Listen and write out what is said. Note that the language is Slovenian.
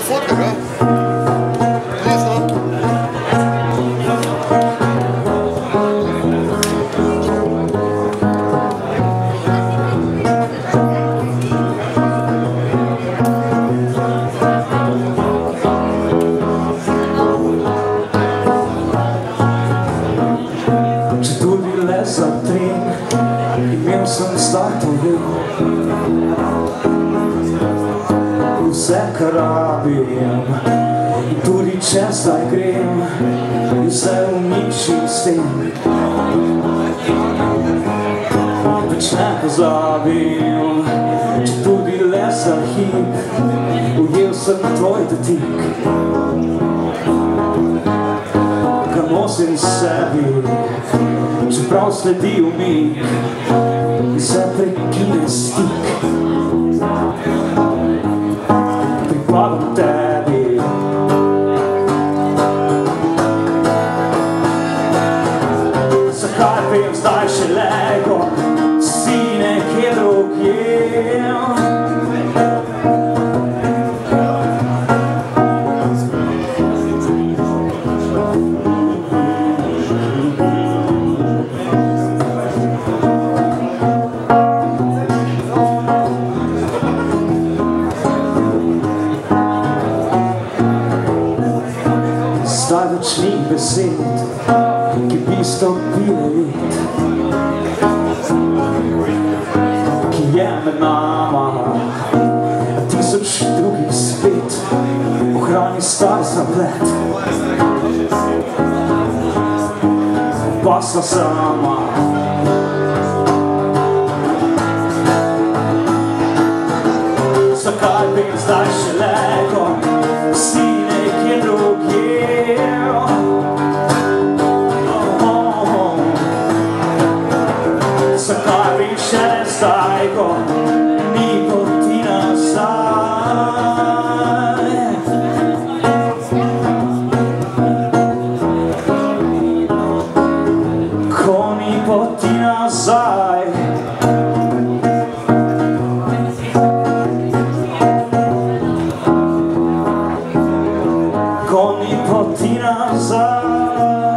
fotkaš, ja? Resno? Če tudi le za tren, imel sem zdaj povem vse, kar rabim. In tudi če zdaj grem, vse uničim s tem. Več ne pozabim, če tudi le za hip, ujel sem tvoj dotik. Ga nosim sebi, čeprav sledi umik, in se prekine stik. Pripadam tebi. Zakaj vem zdaj šele, ko si nekje drugje? Zdaj več ni besed, ki bi stopile let, ki je med nama, a tisoč drugih spet ohrani star zaplet. Pa sta sama, zakaj vem zdaj šele, ko si nekje drugje? Zakaj vem šele zdaj, ko ni poti nazaj? Ko ni poti nazaj. Ko ni poti nazaj.